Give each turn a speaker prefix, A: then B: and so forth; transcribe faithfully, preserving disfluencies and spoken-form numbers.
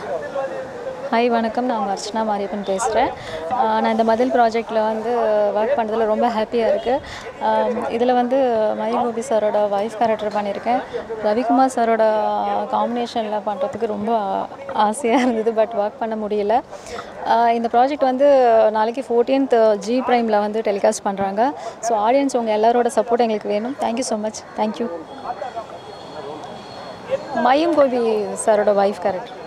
A: Hi வணக்கம், நான் உங்கள் அர்ச்சனா மாரியப்பன் பேசுகிறேன். நான் இந்த மதில் ப்ராஜெக்டில் வந்து ஒர்க் பண்ணுறதுல ரொம்ப ஹாப்பியாக இருக்குது. இதில் வந்து மயில் கோபி சாரோட வைஃப் கேரக்டர் பண்ணியிருக்கேன். ரவிக்குமார் சாரோட காம்பினேஷனில் பண்ணுறதுக்கு ரொம்ப ஆசையாக இருந்தது, பட் ஒர்க் பண்ண முடியல. இந்த ப்ராஜெக்ட் வந்து நாளைக்கு ஃபோர்டீன்த் ஜி ப்ரைமில் வந்து டெலிகாஸ்ட் பண்ணுறாங்க. ஸோ ஆடியன்ஸ் உங்கள் எல்லாரோட சப்போர்ட் எங்களுக்கு வேணும். Thank you so much. Thank you. Mayil Gopi சாரோட வைஃப் கேரக்டர்.